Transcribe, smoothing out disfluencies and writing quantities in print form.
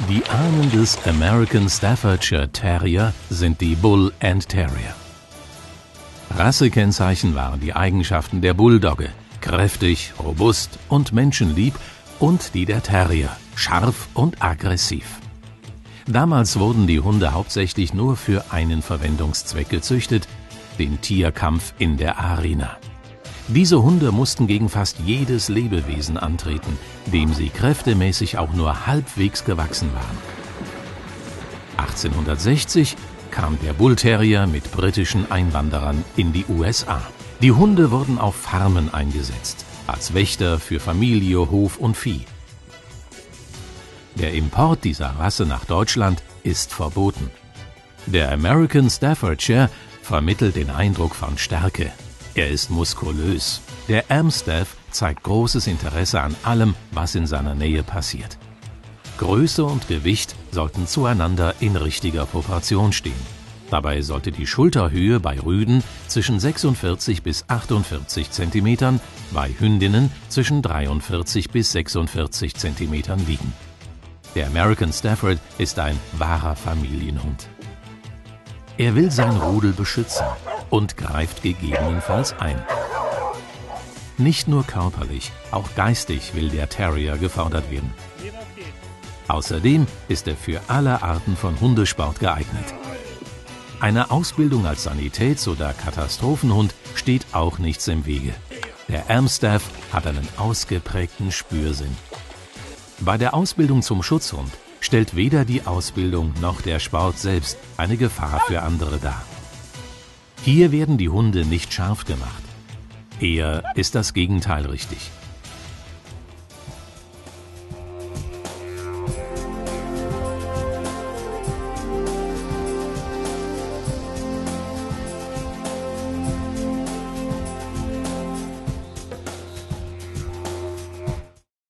Die Ahnen des American Staffordshire Terrier sind die Bull and Terrier. Rassekennzeichen waren die Eigenschaften der Bulldogge, kräftig, robust und menschenlieb, und die der Terrier, scharf und aggressiv. Damals wurden die Hunde hauptsächlich nur für einen Verwendungszweck gezüchtet, den Tierkampf in der Arena. Diese Hunde mussten gegen fast jedes Lebewesen antreten, dem sie kräftemäßig auch nur halbwegs gewachsen waren. 1860 kam der Bullterrier mit britischen Einwanderern in die USA. Die Hunde wurden auf Farmen eingesetzt, als Wächter für Familie, Hof und Vieh. Der Import dieser Rasse nach Deutschland ist verboten. Der American Staffordshire vermittelt den Eindruck von Stärke. Er ist muskulös. Der Amstaff zeigt großes Interesse an allem, was in seiner Nähe passiert. Größe und Gewicht sollten zueinander in richtiger Proportion stehen. Dabei sollte die Schulterhöhe bei Rüden zwischen 46 bis 48 cm, bei Hündinnen zwischen 43 bis 46 cm liegen. Der American Stafford ist ein wahrer Familienhund. Er will sein Rudel beschützen und greift gegebenenfalls ein. Nicht nur körperlich, auch geistig will der Terrier gefordert werden. Außerdem ist er für alle Arten von Hundesport geeignet. Einer Ausbildung als Sanitäts- oder Katastrophenhund steht auch nichts im Wege. Der Amstaff hat einen ausgeprägten Spürsinn. Bei der Ausbildung zum Schutzhund stellt weder die Ausbildung noch der Sport selbst eine Gefahr für andere dar. Hier werden die Hunde nicht scharf gemacht. Eher ist das Gegenteil richtig.